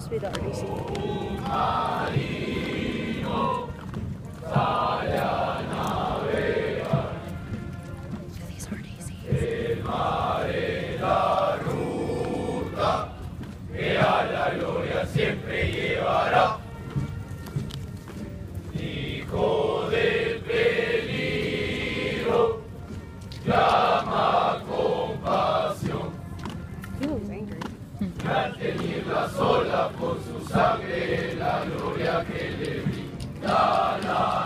must be the RDC. These RDCs. Siempre llevará, hijo del peligro, llama compasión. He looks angry. Y al tenerla sola por su sangre, la gloria que le brinda la